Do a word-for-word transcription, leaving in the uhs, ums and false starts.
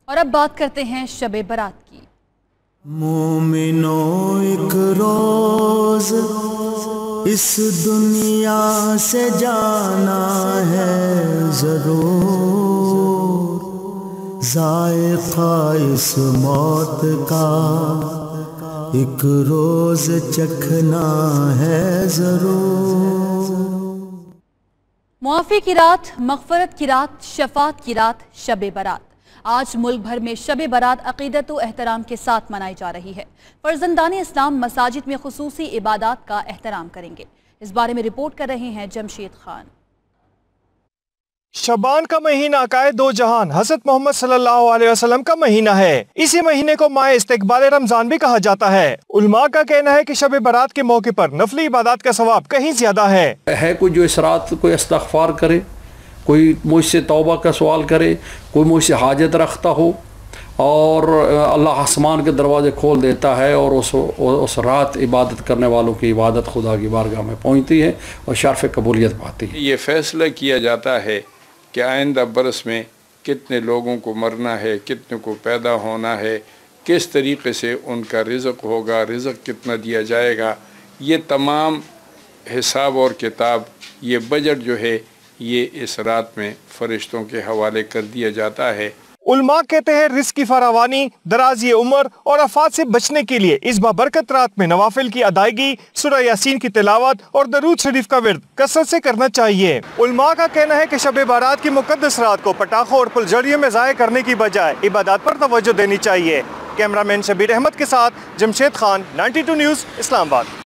اور اب بات کرتے ہیں شب برات کی۔ مومنوں ایک روز اس دنیا سے جانا ہے ضرور، ذائقہ اس موت کا ایک روز چکھنا ہے ضرور۔ معافی کی رات، مغفرت کی رات، شفاعت کی رات، شب برات۔ آج ملک بھر میں شب برات عقیدت و احترام کے ساتھ منائی جا رہی ہے۔ فرزندان اسلام مساجد میں خصوصی عبادات کا احترام کریں گے۔ اس بارے میں رپورٹ کر رہے ہیں جمشید خان۔ شعبان کا مہینہ عقائد دو جہان حضرت محمد صلی اللہ علیہ وسلم کا مہینہ ہے۔ اسی مہینے کو ماہ استقبال رمضان بھی کہا جاتا ہے۔ علماء کا کہنا ہے کہ شب برات کے موقع پر نفلی عبادات کا ثواب کہیں زیادہ ہے۔ ہے کوئی جو اس رات کوئی استغفار کرے، کوئی مجھ سے توبہ کا سوال کرے، کوئی مجھ سے حاجت رکھتا ہو، اور اللہ آسمان کے دروازے کھول دیتا ہے اور اس اس رات عبادت کرنے والوں کی عبادت خدا کی بارگاہ میں پہنچتی ہے اور شرف قبولیت پاتی ہے۔ یہ فیصلہ کیا جاتا ہے کہ آئندہ برس میں کتنے لوگوں کو مرنا ہے، کتنے کو پیدا ہونا ہے، کس طریقے سے ان کا رزق ہوگا، رزق کتنا دیا جائے گا، یہ تمام حساب اور کتاب، یہ بجٹ جو ہے یہ اس رات میں فرشتوں کے حوالے کر دیا جاتا ہے۔ علماء کہتے ہیں رزق کی فراوانی، درازی عمر اور آفات سے بچنے کے لیے اس بابرکت رات میں نوافل کی ادائیگی، سورہ یاسین کی تلاوت اور درود شریف کا ورد کثرت سے کرنا چاہیے۔ علماء کا کہنا ہے کہ شب بارات کی مقدس رات کو پٹاخوں اور پھلجھڑیوں میں ضائع کرنے کی بجائے عبادات پر توجہ دینی چاہیے۔ کیمرہ مین شبیر احمد کے ساتھ Jamshed Khan, ninety two news, اسلام آباد۔